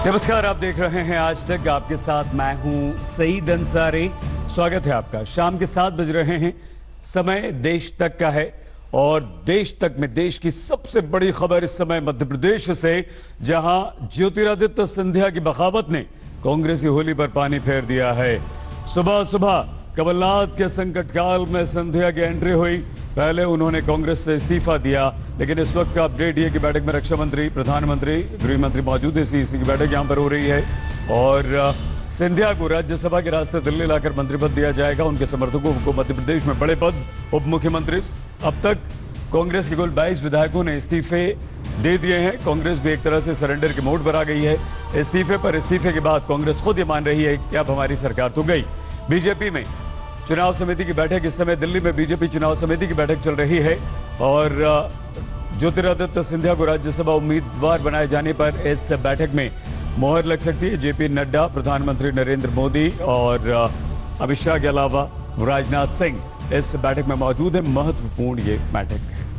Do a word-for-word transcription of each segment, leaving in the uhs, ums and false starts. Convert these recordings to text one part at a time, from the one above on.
नमस्कार, आप देख रहे हैं आज तक। आपके साथ मैं हूं सईद अंसारी। स्वागत है आपका। शाम के सात बज रहे हैं, समय देश तक का है और देश तक में देश की सबसे बड़ी खबर इस समय मध्य प्रदेश से, जहां ज्योतिरादित्य सिंधिया की बगावत ने कांग्रेसी होली पर पानी फेर दिया है। सुबह सुबह कमलनाथ के संकट काल में सिंधिया की एंट्री हुई। पहले उन्होंने कांग्रेस से इस्तीफा दिया, लेकिन इस वक्त का अपडेट ये कि बैठक में रक्षा मंत्री, प्रधानमंत्री, गृह मंत्री मौजूद है। इसी की बैठक यहां पर हो रही है और सिंधिया को राज्यसभा के रास्ते दिल्ली लाकर मंत्री पद दिया जाएगा। उनके समर्थकों को मध्य प्रदेश में बड़े पद, उप मुख्यमंत्री। अब तक कांग्रेस के कुल बाईस विधायकों ने इस्तीफे दे दिए हैं। कांग्रेस भी एक तरह से सरेंडर के मोड पर आ गई है। इस्तीफे पर इस्तीफे के बाद कांग्रेस खुद ये मान रही है कि अब हमारी सरकार तो गई। बीजेपी में चुनाव समिति की बैठक, इस समय दिल्ली में बीजेपी चुनाव समिति की बैठक चल रही है और ज्योतिरादित्य सिंधिया को राज्यसभा उम्मीदवार बनाए जाने पर इस बैठक में मोहर लग सकती है। जेपी नड्डा, प्रधानमंत्री नरेंद्र मोदी और अमित शाह के अलावा राजनाथ सिंह इस बैठक में मौजूद है। महत्वपूर्ण ये बैठक है।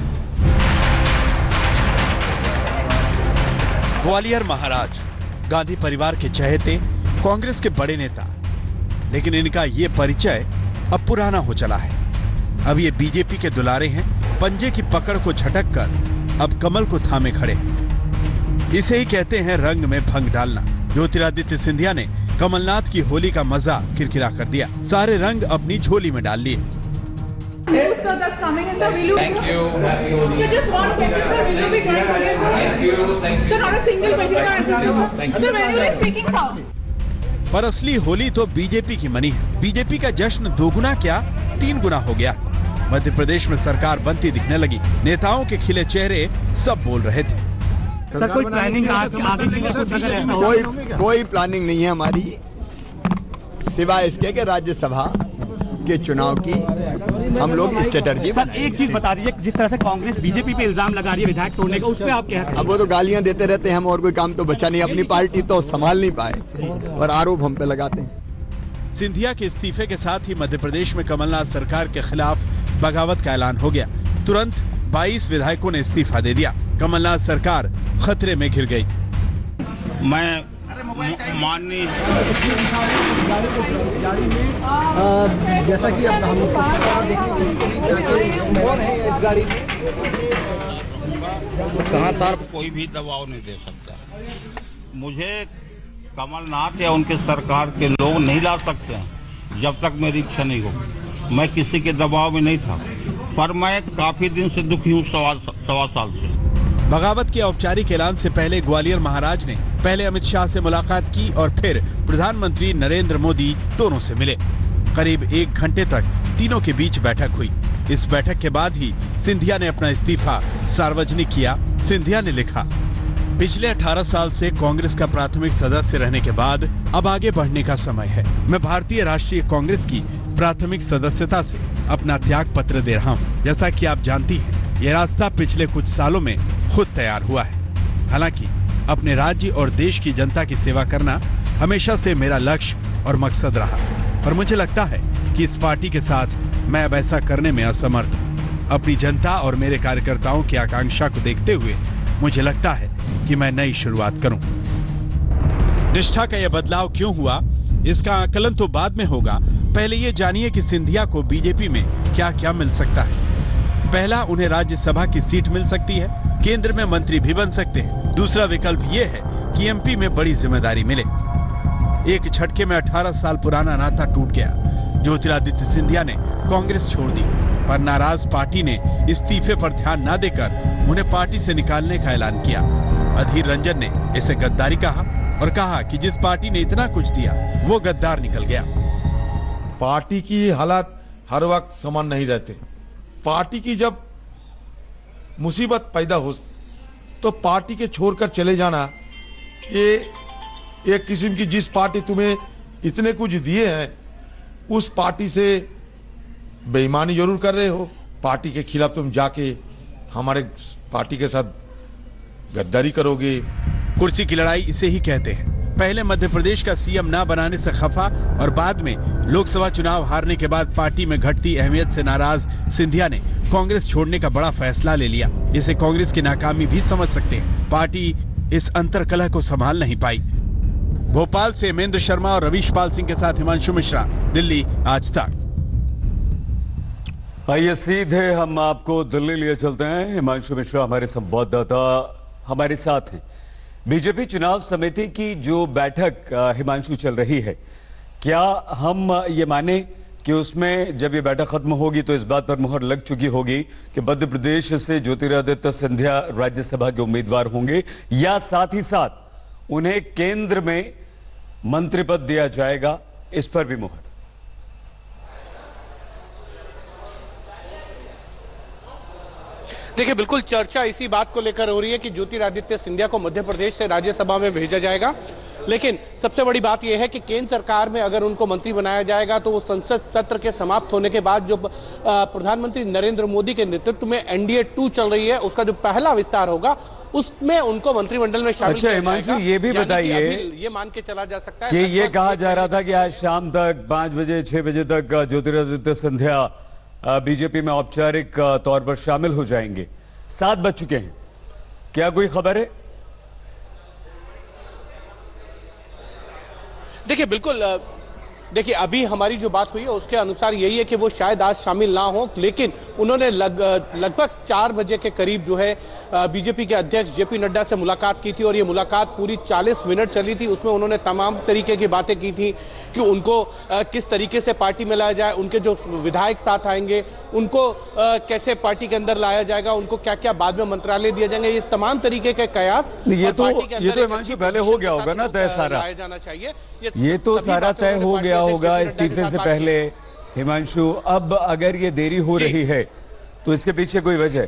ग्वालियर महाराज, गांधी परिवार के चहेते, कांग्रेस के बड़े नेता, लेकिन इनका ये परिचय अब पुराना हो चला है। अब ये बीजेपी के दुलारे हैं, पंजे की पकड़ को झटक कर अब कमल को थामे खड़े। इसे ही कहते हैं रंग में भंग डालना। ज्योतिरादित्य सिंधिया ने कमलनाथ की होली का मजा किरकिरा कर दिया। सारे रंग अपनी झोली में डाल लिए। पर असली होली तो बीजेपी की मनी है। बीजेपी का जश्न दोगुना क्या तीन गुना हो गया। मध्य प्रदेश में सरकार बनती दिखने लगी। नेताओं के खिले चेहरे सब बोल रहे थे। सर, कोई प्लानिंग आगे के कुछ अगर ऐसा हो? कोई कोई प्लानिंग नहीं है हमारी, सिवाय इसके कि राज्यसभा के चुनाव की हम लोग स्ट्रेटजी। सर, एक चीज बता दीजिए, जिस तरह से कांग्रेस बीजेपी पे इल्जाम लगा रही है विधायक तोड़ने का, उस पर आप क्या? अब वो तो गालियां देते रहते हैं, हम और कोई काम तो बचा नहीं। अपनी पार्टी तो संभाल नहीं पाए और आरोप हम पे लगाते हैं। सिंधिया के इस्तीफे के साथ ही मध्य प्रदेश में कमलनाथ सरकार के खिलाफ बगावत का ऐलान हो गया। तुरंत बाईस विधायकों ने इस्तीफा दे दिया। कमलनाथ सरकार खतरे में घिर गई। मैं माननीय जैसा कि अब हम कहाँ तार कोई भी दबाव नहीं दे सकता। मुझे कमलनाथ या उनके सरकार के लोग नहीं ला सकते हैं जब तक मेरी इच्छा नहीं होगी। मैं किसी के दबाव में नहीं था, पर मैं काफी दिन से दुखी हूँ, सवा सवा साल से। बगावत के औपचारिक ऐलान से पहले ग्वालियर महाराज ने पहले अमित शाह से मुलाकात की और फिर प्रधानमंत्री नरेंद्र मोदी दोनों से मिले। करीब एक घंटे तक तीनों के बीच बैठक हुई। इस बैठक के बाद ही सिंधिया ने अपना इस्तीफा सार्वजनिक किया। सिंधिया ने लिखा, पिछले अठारह साल से कांग्रेस का प्राथमिक सदस्य रहने के बाद अब आगे बढ़ने का समय है। मैं भारतीय राष्ट्रीय कांग्रेस की प्राथमिक सदस्यता से अपना त्याग पत्र दे रहा हूँ। जैसा कि आप जानती हैं, यह रास्ता पिछले कुछ सालों में खुद तैयार हुआ है। हालांकि अपने राज्य और देश की जनता की सेवा करना हमेशा से मेरा लक्ष्य और मकसद रहा, पर मुझे लगता है कि इस पार्टी के साथ मैं अब ऐसा करने में असमर्थ हूँ। अपनी जनता और मेरे कार्यकर्ताओं की आकांक्षा को देखते हुए मुझे लगता है कि मैं नई शुरुआत करूं। निष्ठा का यह बदलाव क्यों हुआ, इसका आकलन तो बाद में होगा। पहले ये जानिए कि सिंधिया को बीजेपी में क्या क्या मिल सकता है। पहला, उन्हें राज्यसभा की सीट मिल सकती है, केंद्र में मंत्री भी बन सकते हैं। दूसरा विकल्प ये है कि एमपी में बड़ी जिम्मेदारी मिले। एक झटके में अठारह साल पुराना नाता टूट गया। ज्योतिरादित्य सिंधिया ने कांग्रेस छोड़ दी, पर नाराज पार्टी ने इस्तीफे पर ध्यान न देकर उन्हें पार्टी से निकालने का ऐलान किया। अधीर रंजन ने इसे गद्दारी कहा और कहा कि जिस पार्टी ने इतना कुछ दिया वो गद्दार निकल गया। पार्टी की हालात हर वक्त समान नहीं रहते। पार्टी की जब मुसीबत पैदा हो तो पार्टी के छोड़कर चले जाना, ये एक किस्म की, जिस पार्टी तुम्हें इतने कुछ दिए हैं उस पार्टी से बेईमानी जरूर कर रहे हो। पार्टी के खिलाफ तुम जाके हमारे पार्टी के साथ गद्दारी करोगे। कुर्सी की लड़ाई इसे ही कहते हैं। पहले मध्य प्रदेश का सीएम ना बनाने से खफा और बाद में लोकसभा चुनाव हारने के बाद पार्टी में घटती अहमियत से नाराज सिंधिया ने कांग्रेस छोड़ने का बड़ा फैसला ले लिया। इसे कांग्रेस की नाकामी भी समझ सकते हैं। पार्टी इस अंतरकलह को संभाल नहीं पाई। भोपाल से हेमेंद्र शर्मा और रवीश पाल सिंह के साथ हिमांशु मिश्रा, दिल्ली आज तक। आइए सीधे हम आपको दिल्ली लिए चलते हैं। हिमांशु मिश्रा हमारे संवाददाता हमारे साथ हैं। बीजेपी चुनाव समिति की जो बैठक हिमांशु चल रही है, क्या हम ये माने कि उसमें जब ये बैठक खत्म होगी तो इस बात पर मुहर लग चुकी होगी कि मध्य प्रदेश से ज्योतिरादित्य सिंधिया राज्यसभा के उम्मीदवार होंगे, या साथ ही साथ उन्हें केंद्र में मंत्री पद दिया जाएगा, इस पर भी मुहर? देखिए, बिल्कुल चर्चा इसी बात को लेकर हो रही है कि ज्योतिरादित्य सिंधिया को मध्य प्रदेश से राज्यसभा में भेजा जाएगा, लेकिन सबसे बड़ी बात यह है कि केंद्र सरकार में अगर उनको मंत्री बनाया जाएगा तो वो संसद सत्र के समाप्त होने के बाद जो प्रधानमंत्री नरेंद्र मोदी के नेतृत्व में एनडीए टू चल रही है, उसका जो पहला विस्तार होगा उसमें उनको मंत्रिमंडल में शामिल किया जाएगा। अच्छा हिमांशु, ये भी बताइए, ये मान के चला जा सकता है कि ये कहा जा रहा था कि आज शाम तक पांच बजे छह बजे तक ज्योतिरादित्य सिंधिया बीजेपी में औपचारिक तौर पर शामिल हो जाएंगे। सात बज चुके हैं, क्या कोई खबर है? देखिए, बिल्कुल देखिए अभी हमारी जो बात हुई है उसके अनुसार यही है कि वो शायद आज शामिल ना हो, लेकिन उन्होंने लग, लगभग चार बजे के करीब जो है बीजेपी के अध्यक्ष जेपी नड्डा से मुलाकात की थी और ये मुलाकात पूरी चालीस मिनट चली थी। उसमें उन्होंने तमाम तरीके की बातें की थी कि उनको किस तरीके से पार्टी में लाया जाए, उनके जो विधायक साथ आएंगे उनको कैसे पार्टी के अंदर लाया जाएगा, उनको क्या क्या बाद में मंत्रालय दिए जाएंगे, ये तमाम तरीके के कयास ये तो ये तो हिमांशु पहले हो गया होगा ना तय सारा, लाया जाना चाहिए। ये तो सारा तय हो गया होगा इस्तीफे से पहले। हिमांशु, अब अगर ये देरी हो रही है तो इसके पीछे कोई वजह?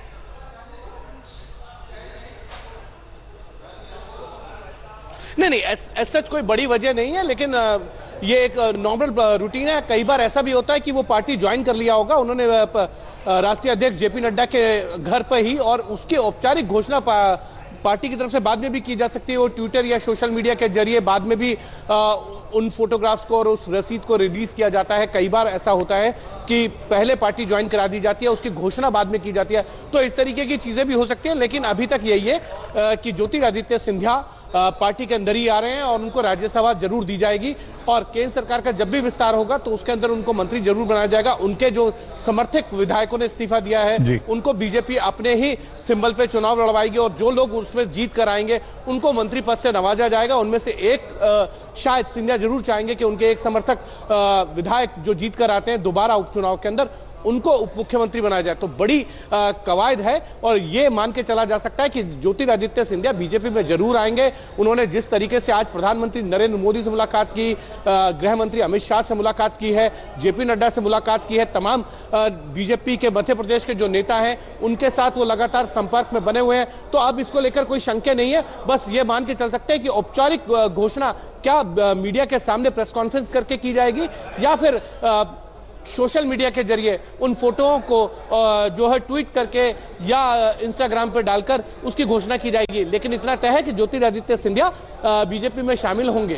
नहीं नहीं, ऐसा कोई बड़ी वजह नहीं है, लेकिन ये एक नॉर्मल रूटीन है। कई बार ऐसा भी होता है कि वो पार्टी ज्वाइन कर लिया होगा उन्होंने राष्ट्रीय अध्यक्ष जेपी नड्डा के घर पर ही, और उसकी औपचारिक घोषणा पार्टी की तरफ से बाद में भी की जा सकती है। वो ट्विटर या सोशल मीडिया के जरिए बाद में भी आ, उन फोटोग्राफ्स को और उस रसीद को रिलीज किया जाता है। कई बार ऐसा होता है कि पहले पार्टी ज्वाइन करा दी जाती है, उसकी घोषणा बाद में की जाती है, तो इस तरीके की चीजें भी हो सकती हैं। लेकिन अभी तक यही है आ, कि ज्योतिरादित्य सिंधिया पार्टी के अंदर ही आ रहे हैं और उनको राज्यसभा जरूर दी जाएगी, और केंद्र सरकार का जब भी विस्तार होगा तो उसके अंदर उनको मंत्री जरूर बनाया जाएगा। उनके जो समर्थक विधायकों ने इस्तीफा दिया है उनको बीजेपी अपने ही सिंबल पे चुनाव लड़वाएगी, और जो लोग उसमें जीत कर आएंगे उनको मंत्री पद से नवाजा जाएगा। उनमें से एक आ, शायद सिंधिया जरूर चाहेंगे कि उनके एक समर्थक विधायक जो जीत कर आते हैं दोबारा उपचुनाव के अंदर, उनको उप मुख्यमंत्री बनाया जाए। तो बड़ी कवायद है, और ये मान के चला जा सकता है कि ज्योतिरादित्य सिंधिया बीजेपी में जरूर आएंगे। उन्होंने जिस तरीके से आज प्रधानमंत्री नरेंद्र मोदी से मुलाकात की, गृह मंत्री अमित शाह से मुलाकात की है, जेपी नड्डा से मुलाकात की है, तमाम बीजेपी के मध्य प्रदेश के जो नेता हैं उनके साथ वो लगातार संपर्क में बने हुए हैं। तो अब इसको लेकर कोई शंका नहीं है, बस ये मान के चल सकते हैं कि औपचारिक घोषणा क्या मीडिया के सामने प्रेस कॉन्फ्रेंस करके की जाएगी, या फिर सोशल मीडिया के जरिए उन फोटोओं को जो है ट्वीट करके या इंस्टाग्राम पर डालकर उसकी घोषणा की जाएगी। लेकिन इतना तय है कि ज्योतिरादित्य सिंधिया बीजेपी में शामिल होंगे।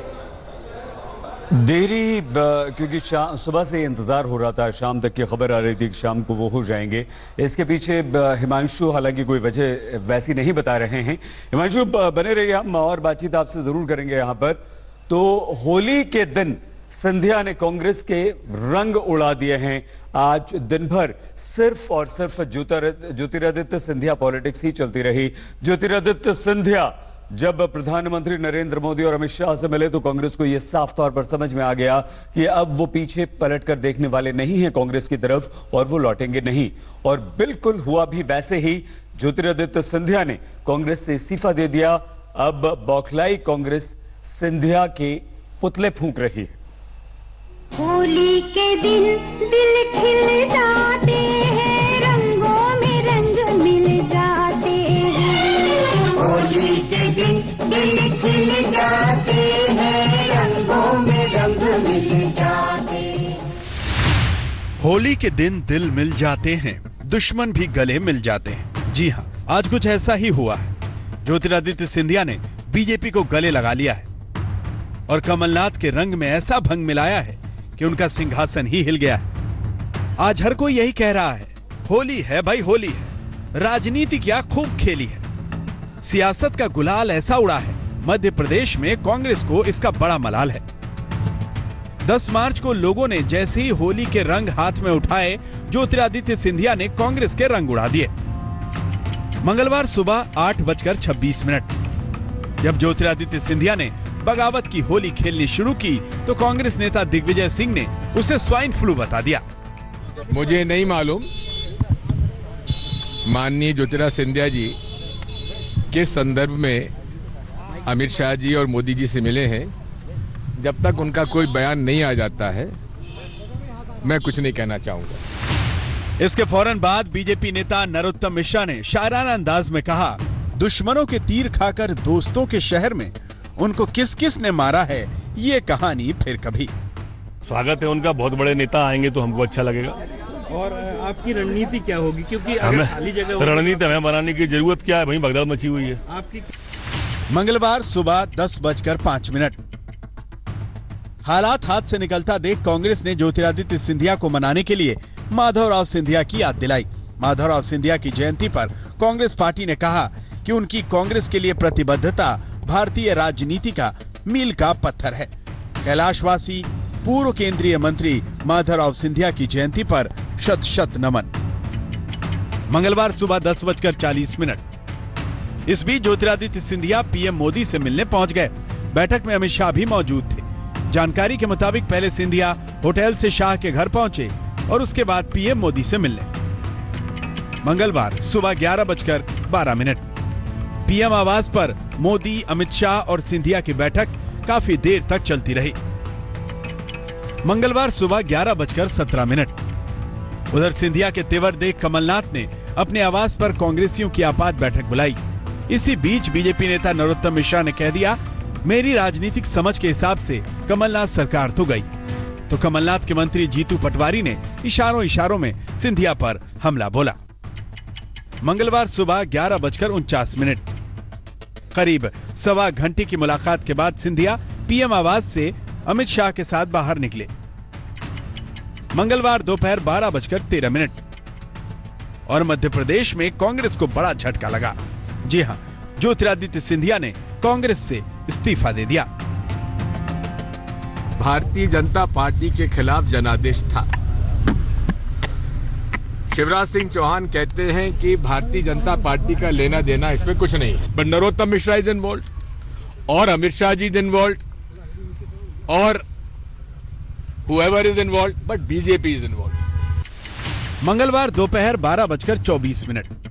देरी क्योंकि शाम सुबह से इंतजार हो रहा था, शाम तक की खबर आ रही थी कि शाम को वो हो जाएंगे। इसके पीछे हिमांशु हालांकि कोई वजह वैसी नहीं बता रहे हैं। हिमांशु बने रहिए, हम और बातचीत आपसे जरूर करेंगे यहाँ पर। तो होली के दिन सिंधिया ने कांग्रेस के रंग उड़ा दिए हैं। आज दिन भर सिर्फ और सिर्फ ज्योतिरादित्य सिंधिया पॉलिटिक्स ही चलती रही। ज्योतिरादित्य सिंधिया जब प्रधानमंत्री नरेंद्र मोदी और अमित शाह से मिले तो कांग्रेस को यह साफ तौर पर समझ में आ गया कि अब वो पीछे पलटकर देखने वाले नहीं हैं कांग्रेस की तरफ, और वो लौटेंगे नहीं। और बिल्कुल हुआ भी वैसे ही। ज्योतिरादित्य सिंधिया ने कांग्रेस से इस्तीफा दे दिया। अब बौखलाई कांग्रेस सिंधिया के पुतले फूंक रही है। होली के दिन दिल खिल जाते हैं, रंगों में रंग मिल जाते हैं। होली के दिन दिल खिल जाते हैं, रंगों में रंग मिल जाते हैं। होली के दिन दिल मिल जाते हैं, दुश्मन भी गले मिल जाते हैं। जी हाँ, आज कुछ ऐसा ही हुआ है। ज्योतिरादित्य सिंधिया ने बीजेपी को गले लगा लिया है और कमलनाथ के रंग में ऐसा भंग मिलाया है कि उनका सिंहासन ही हिल गया है। आज हर कोई यही कह रहा है, होली है भाई, होली है, राजनीति क्या खूब खेली है। सियासत का गुलाल ऐसा उड़ा है, मध्य प्रदेश में कांग्रेस को इसका बड़ा मलाल है। दस मार्च को लोगों ने जैसे ही होली के रंग हाथ में उठाए, ज्योतिरादित्य सिंधिया ने कांग्रेस के रंग उड़ा दिए। मंगलवार सुबह आठ बजकर छब्बीस मिनट जब ज्योतिरादित्य सिंधिया ने बगावत की होली खेलनी शुरू की तो कांग्रेस नेता दिग्विजय सिंह ने उसे स्वाइन फ्लू बता दिया। मुझे नहीं मालूम माननीय ज्योतिरादित्य सिंधिया जी किस संदर्भ में अमित शाह जी और मोदी जी से मिले हैं। जब तक उनका कोई बयान नहीं आ जाता है मैं कुछ नहीं कहना चाहूंगा। इसके फौरन बाद बीजेपी नेता नरोत्तम मिश्रा ने शायराना अंदाज में कहा, दुश्मनों के तीर खाकर दोस्तों के शहर में उनको किस किस ने मारा है, ये कहानी फिर कभी। स्वागत है उनका, बहुत बड़े नेता आएंगे तो हमको अच्छा लगेगा। और आपकी रणनीति क्या होगी, क्योंकि हमें खाली जगह रणनीति हमें बनाने की जरूरत क्या है, वहीं भगदड़ मची हुई है। आपकी मंगलवार सुबह दस बजकर पांच मिनट हालात हाथ से निकलता देख कांग्रेस ने ज्योतिरादित्य सिंधिया को मनाने के लिए माधवराव सिंधिया की याद दिलाई। माधवराव सिंधिया की जयंती पर कांग्रेस पार्टी ने कहा कि उनकी कांग्रेस के लिए प्रतिबद्धता भारतीय राजनीति का मील का पत्थर है। कैलाशवासी पूर्व केंद्रीय मंत्री माधवराव सिंधिया की जयंती पर शत शत नमन। मंगलवार सुबह दस बजकर चालीस मिनट इस बीच ज्योतिरादित्य सिंधिया पीएम मोदी से मिलने पहुंच गए। बैठक में अमित शाह भी मौजूद थे। जानकारी के मुताबिक पहले सिंधिया होटल से शाह के घर पहुंचे और उसके बाद पीएम मोदी से मिलने। मंगलवार सुबह ग्यारह बजकर बारह मिनट पीएम आवास पर मोदी, अमित शाह और सिंधिया की बैठक काफी देर तक चलती रही। मंगलवार सुबह ग्यारह बजकर सत्रह मिनट उधर सिंधिया के तेवर देख कमलनाथ ने अपने आवास पर कांग्रेसियों की आपात बैठक बुलाई। इसी बीच बीजेपी नेता नरोत्तम मिश्रा ने कह दिया, मेरी राजनीतिक समझ के हिसाब से कमलनाथ सरकार तो गई। तो कमलनाथ के मंत्री जीतू पटवारी ने इशारों इशारों में सिंधिया पर हमला बोला। मंगलवार सुबह ग्यारह बजकर उनचास मिनट करीब सवा घंटे की मुलाकात के बाद सिंधिया पीएम आवास से अमित शाह के साथ बाहर निकले। मंगलवार दोपहर बारह बजकर तेरह मिनट और मध्य प्रदेश में कांग्रेस को बड़ा झटका लगा। जी हां, ज्योतिरादित्य सिंधिया ने कांग्रेस से इस्तीफा दे दिया। भारतीय जनता पार्टी के खिलाफ जनादेश था। शिवराज सिंह चौहान कहते हैं कि भारतीय जनता पार्टी का लेना देना इसमें कुछ नहीं है, but Narottam Mishra is involve और अमित शाह जी इज इन्वॉल्व और whoever is involved, but BJP is involved। मंगलवार दोपहर बारह बजकर चौबीस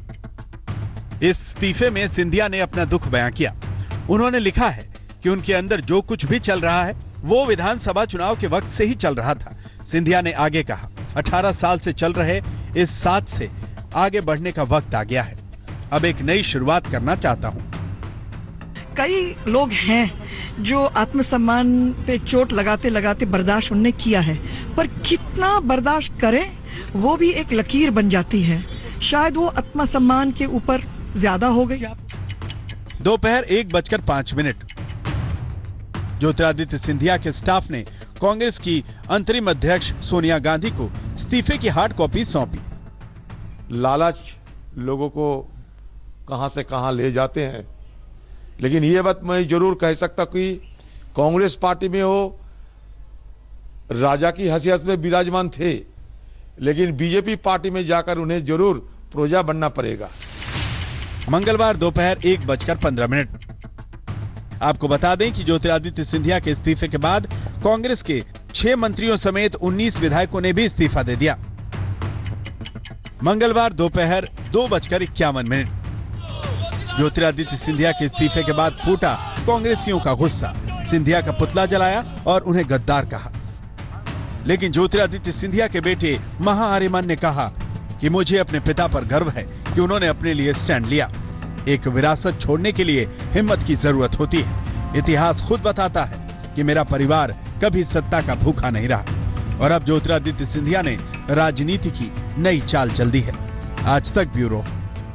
मिनट इस इस्तीफे में सिंधिया ने अपना दुख बयां किया। उन्होंने लिखा है कि उनके अंदर जो कुछ भी चल रहा है वो विधानसभा चुनाव के वक्त से ही चल रहा था। सिंधिया ने आगे कहा, अठारह साल से चल रहे इस साथ से आगे बढ़ने का वक्त आ गया है। अब एक नई शुरुआत करना चाहता हूं। कई लोग हैं जो आत्मसम्मान पे चोट लगाते लगाते बर्दाश्त उन्होंने किया है, पर कितना बर्दाश्त करें वो भी एक लकीर बन जाती है। शायद वो आत्मसम्मान के ऊपर ज्यादा हो गई। दोपहर एक बजकर पांच मिनट ज्योतिरादित्य सिंधिया के स्टाफ ने कांग्रेस की अंतरिम अध्यक्ष सोनिया गांधी को इस्तीफे की हार्ड कॉपी सौंपी। लालच लोगों को कहां से कहां ले जाते हैं, लेकिन ये बात मैं जरूर कह सकता कि कांग्रेस पार्टी में वो राजा की हैसियत में विराजमान थे, लेकिन बीजेपी पार्टी में जाकर उन्हें जरूर प्रजा बनना पड़ेगा। मंगलवार दोपहर एक बजकर पंद्रह मिनट आपको बता दें कि ज्योतिरादित्य सिंधिया के इस्तीफे के बाद कांग्रेस के छह मंत्रियों समेत उन्नीस विधायकों ने भी इस्तीफा दे दिया। मंगलवार दोपहर दो बजकर इक्यावन मिनट ज्योतिरादित्य सिंधिया के इस्तीफे के बाद फूटा कांग्रेसियों का गुस्सा। सिंधिया का पुतला जलाया और उन्हें गद्दार कहा। लेकिन ज्योतिरादित्य सिंधिया के बेटे महाआर्यमन ने कहा कि मुझे अपने पिता पर गर्व है कि उन्होंने अपने लिए स्टैंड लिया। एक विरासत छोड़ने के लिए हिम्मत की जरूरत होती है। इतिहास खुद बताता है कि मेरा परिवार कभी सत्ता का भूखा नहीं रहा और अब ज्योतिरादित्य सिंधिया ने राजनीति की नई चाल चल दी है। आज तक ब्यूरो।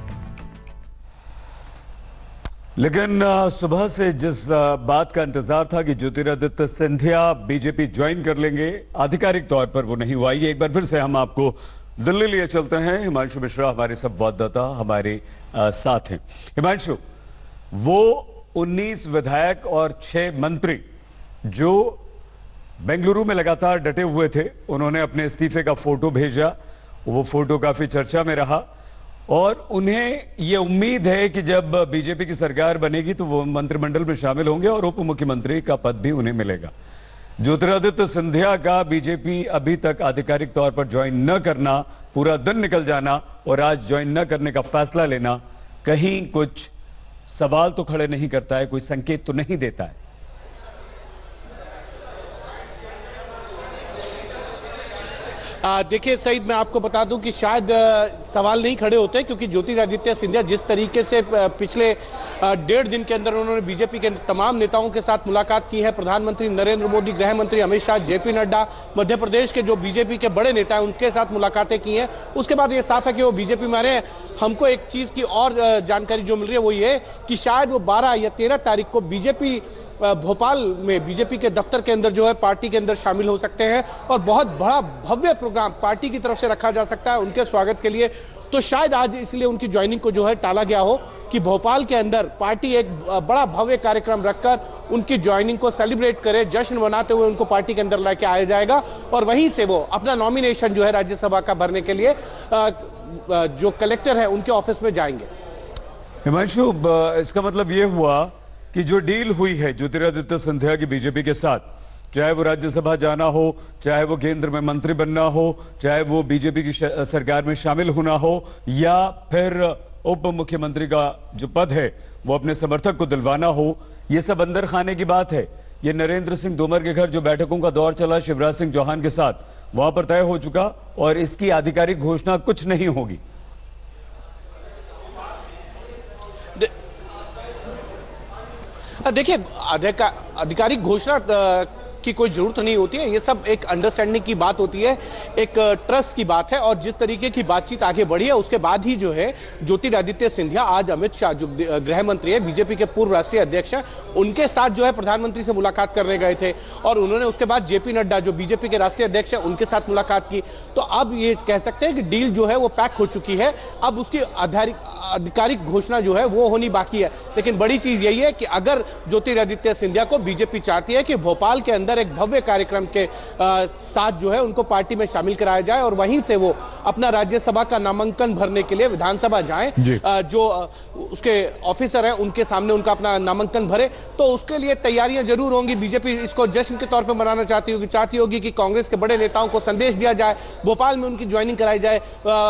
लेकिन सुबह से जिस बात का इंतजार था कि ज्योतिरादित्य सिंधिया बीजेपी ज्वाइन कर लेंगे, आधिकारिक तौर पर वो नहीं हुआ। ये एक बार फिर से हम आपको दिल्ली लिए चलते हैं। हिमांशु मिश्रा हमारे संवाददाता हमारे साथ हैं। हिमांशु, वो उन्नीस विधायक और छह मंत्री जो बेंगलुरु में लगातार डटे हुए थे, उन्होंने अपने इस्तीफे का फोटो भेजा। वो फोटो काफी चर्चा में रहा और उन्हें ये उम्मीद है कि जब बीजेपी की सरकार बनेगी तो वो मंत्रिमंडल में शामिल होंगे और उप मुख्यमंत्री का पद भी उन्हें मिलेगा। ज्योतिरादित्य सिंधिया का बीजेपी अभी तक आधिकारिक तौर पर ज्वाइन न करना, पूरा दिन निकल जाना और आज ज्वाइन न करने का फैसला लेना कहीं कुछ सवाल तो खड़े नहीं करता है, कोई संकेत तो नहीं देता है। देखिए सईद, मैं आपको बता दूं कि शायद आ, सवाल नहीं खड़े होते क्योंकि ज्योतिरादित्य सिंधिया जिस तरीके से पिछले डेढ़ दिन के अंदर उन्होंने बीजेपी के तमाम नेताओं के साथ मुलाकात की है, प्रधानमंत्री नरेंद्र मोदी, गृह मंत्री अमित शाह, जेपी नड्डा, मध्य प्रदेश के जो बीजेपी के बड़े नेता हैं उनके साथ मुलाकातें की हैं, उसके बाद ये साफ है कि वो बीजेपी में आ रहे हैं। हमको एक चीज की और जानकारी जो मिल रही है वो ये कि शायद वो बारह या तेरह तारीख को बीजेपी भोपाल में बीजेपी के दफ्तर के अंदर जो है पार्टी के अंदर शामिल हो सकते हैं और बहुत बड़ा भव्य प्रोग्राम पार्टी की तरफ से रखा जा सकता है उनके स्वागत के लिए। तो शायद आज इसलिए उनकी ज्वाइनिंग को जो है टाला गया हो कि भोपाल के अंदर पार्टी एक बड़ा भव्य कार्यक्रम रखकर उनकी ज्वाइनिंग को सेलिब्रेट करे, जश्न मनाते हुए उनको पार्टी के अंदर लेके आया जाएगा और वहीं से वो अपना नॉमिनेशन जो है राज्यसभा का भरने के लिए जो कलेक्टर है उनके ऑफिस में जाएंगे। हिमांशु, इसका मतलब ये हुआ कि जो डील हुई है ज्योतिरादित्य सिंधिया की बीजेपी के साथ, चाहे वो राज्यसभा जाना हो, चाहे वो केंद्र में मंत्री बनना हो, चाहे वो बीजेपी की सरकार में शामिल होना हो या फिर उप मुख्यमंत्री का जो पद है वो अपने समर्थक को दिलवाना हो, ये सब अंदर खाने की बात है। ये नरेंद्र सिंह तोमर के घर जो बैठकों का दौर चला शिवराज सिंह चौहान के साथ, वहां पर तय हो चुका और इसकी आधिकारिक घोषणा कुछ नहीं होगी। देखिए, आधिकारिक घोषणा की कोई जरूरत नहीं होती है, ये सब एक अंडरस्टैंडिंग की बात होती है, एक ट्रस्ट की बात है और जिस तरीके की बातचीत आगे बढ़ी है उसके बाद ही जो है ज्योतिरादित्य सिंधिया आज अमित शाह जो गृह मंत्री है, बीजेपी के पूर्व राष्ट्रीय अध्यक्ष हैं, उनके साथ जो है प्रधानमंत्री से मुलाकात करने गए थे और उन्होंने उसके बाद जेपी नड्डा जो बीजेपी के राष्ट्रीय अध्यक्ष है उनके साथ मुलाकात की। तो अब ये कह सकते हैं कि डील जो है वो पैक हो चुकी है, अब उसकी आधिकारिक घोषणा जो है वो होनी बाकी है। लेकिन बड़ी चीज यही है कि अगर ज्योतिरादित्य सिंधिया को बीजेपी चाहती है कि भोपाल के अंदर एक भव्य कार्यक्रम के आ, साथ जो है उनको पार्टी में शामिल कराया जाए और वहीं से वो अपना राज्यसभा का नामांकन भरने के लिए विधानसभा जाएं, आ, जो आ, उसके ऑफिसर हैं उनके सामने उनका अपना नामांकन भरे, तो उसके लिए तैयारियां जरूर होंगी। बीजेपी इसको जश्न के तौर पर मनाना चाहती होगी चाहती होगी कि कांग्रेस के बड़े नेताओं को संदेश दिया जाए, भोपाल में उनकी ज्वाइनिंग कराई जाए।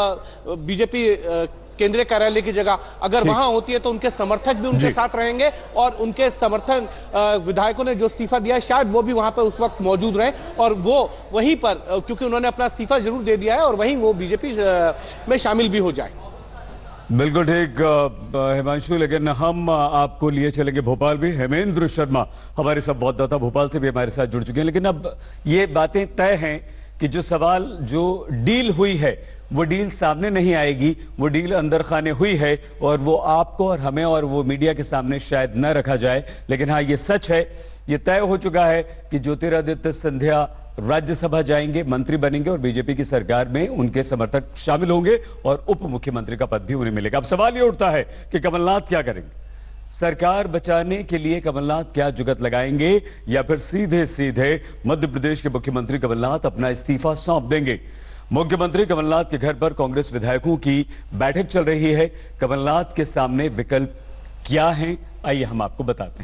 बीजेपी केंद्रीय कार्यालय की जगह अगर वहां होती है तो उनके समर्थक भी उनके साथ रहेंगे और उनके समर्थन विधायकों ने जो इस्तीफा दिया है शायद वो भी वहां पर उस वक्त मौजूद रहे और वो वहीं पर, क्योंकि उन्होंने अपना इस्तीफा जरूर दे दिया है, और वहीं वो बीजेपी में शामिल भी हो जाए। बिल्कुल ठीक हिमांशु, लेकिन हम आपको लिए चलेंगे भोपाल भी। हेमेंद्र शर्मा हमारे संवाददाता भोपाल से भी हमारे साथ जुड़ चुके हैं, लेकिन अब ये बातें तय हैं कि जो सवाल जो डील हुई है वो डील सामने नहीं आएगी, वो डील अंदर खाने हुई है और वो आपको और हमें और वो मीडिया के सामने शायद न रखा जाए। लेकिन हाँ, ये सच है, ये तय हो चुका है कि ज्योतिरादित्य सिंधिया राज्यसभा जाएंगे, मंत्री बनेंगे और बीजेपी की सरकार में उनके समर्थक शामिल होंगे और उप मुख्यमंत्री का पद भी उन्हें मिलेगा। अब सवाल ये उठता है कि कमलनाथ क्या करेंगे? सरकार बचाने के लिए कमलनाथ क्या जुगत लगाएंगे या फिर सीधे सीधे मध्य प्रदेश के मुख्यमंत्री कमलनाथ अपना इस्तीफा सौंप देंगे? मुख्यमंत्री कमलनाथ के घर पर कांग्रेस विधायकों की बैठक चल रही है। कमलनाथ के सामने विकल्प क्या हैं, आइए हम आपको बताते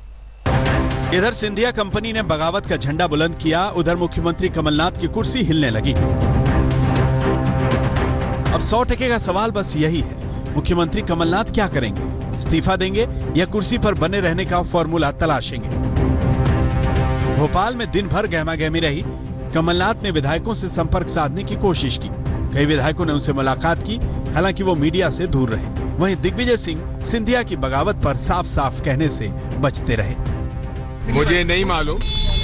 हैं। इधर सिंधिया कंपनी ने बगावत का झंडा बुलंद किया, उधर मुख्यमंत्री कमलनाथ की कुर्सी हिलने लगी। अब सौ टके का सवाल बस यही है, मुख्यमंत्री कमलनाथ क्या करेंगे? इस्तीफा देंगे या कुर्सी पर बने रहने का फॉर्मूला तलाशेंगे? भोपाल में दिन भर गहमागहमी रही। कमलनाथ ने विधायकों से संपर्क साधने की कोशिश की, कई विधायकों ने उनसे मुलाकात की, हालांकि वो मीडिया से दूर रहे। वहीं दिग्विजय सिंह सिंधिया की बगावत पर साफ साफ कहने से बचते रहे। मुझे नहीं मालूम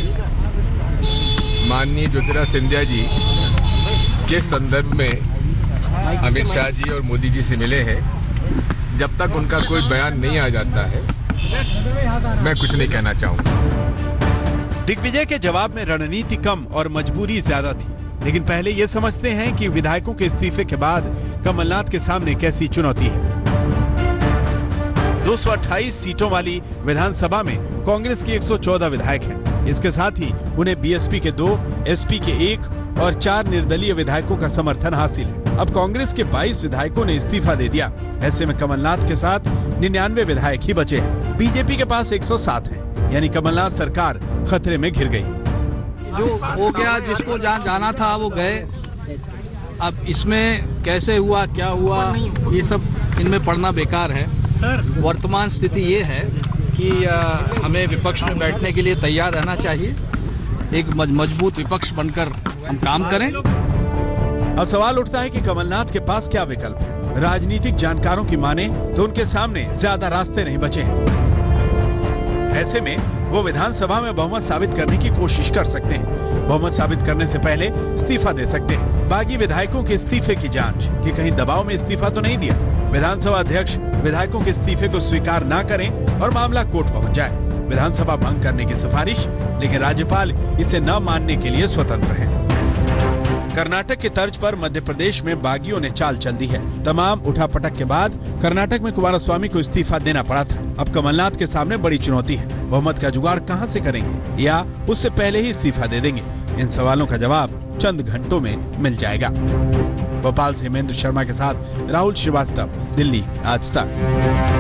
माननीय ज्योतिरादित्य सिंधिया जी किस संदर्भ में अमित शाह जी और मोदी जी से मिले हैं। जब तक उनका कोई बयान नहीं आ जाता है मैं कुछ नहीं कहना चाहूंगा। दिग्विजय के जवाब में रणनीति कम और मजबूरी ज्यादा थी, लेकिन पहले ये समझते हैं कि विधायकों के इस्तीफे के बाद कमलनाथ के सामने कैसी चुनौती है। दो सौ अट्ठाईस सीटों वाली विधानसभा में कांग्रेस के एक सौ चौदह विधायक हैं। इसके साथ ही उन्हें बीएसपी के दो, एसपी के एक और चार निर्दलीय विधायकों का समर्थन हासिल है। अब कांग्रेस के बाईस विधायकों ने इस्तीफा दे दिया। ऐसे में कमलनाथ के साथ निन्यानवे विधायक ही बचे हैं। बीजेपी के पास एक सौ सात हैं, यानी कमलनाथ सरकार खतरे में घिर गई। जो हो गया, जिसको जहाँ जाना था वो गए। अब इसमें कैसे हुआ, क्या हुआ, ये सब इनमें पढ़ना बेकार है। वर्तमान स्थिति ये है कि आ, हमें विपक्ष में बैठने के लिए तैयार रहना चाहिए। एक मजबूत विपक्ष बनकर हम काम करें। अब सवाल उठता है कि कमलनाथ के पास क्या विकल्प है। राजनीतिक जानकारों की माने तो उनके सामने ज्यादा रास्ते नहीं बचे हैं। ऐसे में वो विधानसभा में बहुमत साबित करने की कोशिश कर सकते हैं। बहुमत साबित करने से पहले इस्तीफा दे सकते हैं। बागी विधायकों के इस्तीफे की जांच कि कहीं दबाव में इस्तीफा तो नहीं दिया। विधानसभा अध्यक्ष विधायकों के इस्तीफे को स्वीकार न करें और मामला कोर्ट पहुंच जाए। विधानसभा भंग करने की सिफारिश, लेकिन राज्यपाल इसे न मानने के लिए स्वतंत्र हैं। कर्नाटक के तर्ज पर मध्य प्रदेश में बागियों ने चाल चल दी है। तमाम उठापटक के बाद कर्नाटक में कुमारस्वामी को इस्तीफा देना पड़ा था। अब कमलनाथ के सामने बड़ी चुनौती है। बहुमत का जुगाड़ कहां से करेंगे या उससे पहले ही इस्तीफा दे देंगे? इन सवालों का जवाब चंद घंटों में मिल जाएगा। भोपाल से हेमेंद्र शर्मा के साथ राहुल श्रीवास्तव, दिल्ली आज तक।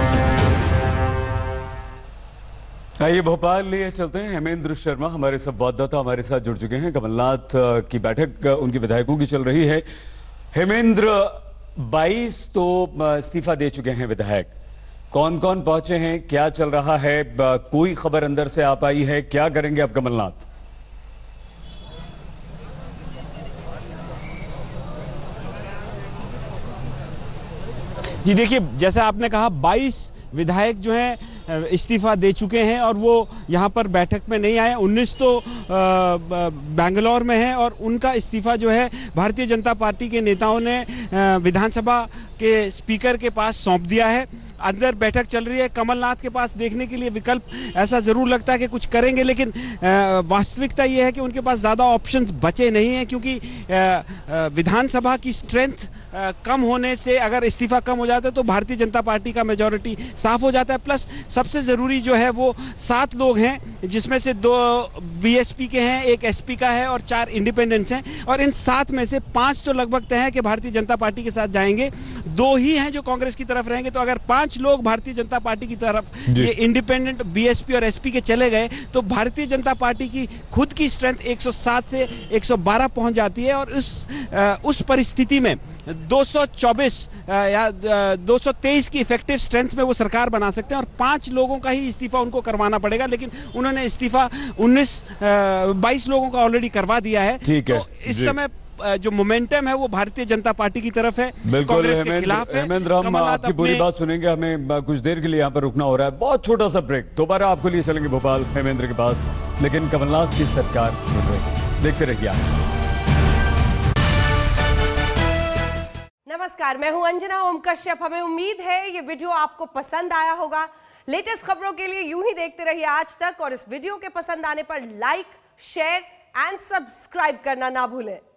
आइए भोपाल लिए चलते हैं। हेमेंद्र शर्मा हमारे संवाददाता हमारे साथ जुड़ चुके हैं। कमलनाथ की बैठक उनके विधायकों की चल रही है। हेमेंद्र, बाईस तो इस्तीफा दे चुके हैं विधायक। कौन कौन पहुंचे हैं, क्या चल रहा है, कोई खबर अंदर से आ पाई है? क्या करेंगे अब कमलनाथ? जी देखिए, जैसा आपने कहा, बाईस विधायक जो हैं इस्तीफा दे चुके हैं और वो यहाँ पर बैठक में नहीं आए। उन्नीस तो बेंगलोर में हैं और उनका इस्तीफा जो है भारतीय जनता पार्टी के नेताओं ने विधानसभा के स्पीकर के पास सौंप दिया है। अंदर बैठक चल रही है। कमलनाथ के पास देखने के लिए विकल्प ऐसा जरूर लगता है कि कुछ करेंगे, लेकिन वास्तविकता ये है कि उनके पास ज़्यादा ऑप्शंस बचे नहीं हैं, क्योंकि विधानसभा की स्ट्रेंथ कम होने से अगर इस्तीफा कम हो जाता है तो भारतीय जनता पार्टी का मेजॉरिटी साफ हो जाता है। प्लस सबसे ज़रूरी जो है वो सात लोग हैं, जिसमें से दो बीएसपी के हैं, एक एसपी का है और चार इंडिपेंडेंट्स हैं। और इन सात में से पाँच तो लगभग तय है कि भारतीय जनता पार्टी के साथ जाएंगे, दो ही हैं जो कांग्रेस की तरफ रहेंगे। तो अगर पांच लोग भारतीय जनता पार्टी की तरफ, ये इंडिपेंडेंट, बीएसपी और एसपी के चले गए, तो भारतीय जनता पार्टी की खुद की स्ट्रेंथ एक सौ सात से एक सौ बारह पहुंच जाती है। और उस उस परिस्थिति में दो सौ चौबीस या दो सौ तेईस की इफेक्टिव स्ट्रेंथ में वो सरकार बना सकते हैं और पांच लोगों का ही इस्तीफा उनको करवाना पड़ेगा। लेकिन उन्होंने इस्तीफा उन्नीस बाईस लोगों का ऑलरेडी करवा दिया है। ठीक है, तो इस समय जो मोमेंटम है वो भारतीय जनता पार्टी की तरफ है, कांग्रेस के खिलाफ है। हेमेंद्र, हम आपकी पूरी बात सुनेंगे। हमें कुछ देर के लिए यहाँ पर रुकना हो रहा है, बहुत छोटा सा ब्रेक। दोबारा आपको लिए चलेंगे भोपाल हेमेंद्र के पास, लेकिन कमलनाथ की सरकार देखते रहिए आज। नमस्कार, मैं हूं अंजना ओम कश्यप। हमें उम्मीद है ये वीडियो आपको पसंद आया होगा। लेटेस्ट खबरों के लिए यूं ही देखते रहिए आज तक, और इस वीडियो के पसंद आने पर लाइक, शेयर एंड सब्सक्राइब करना ना भूलें।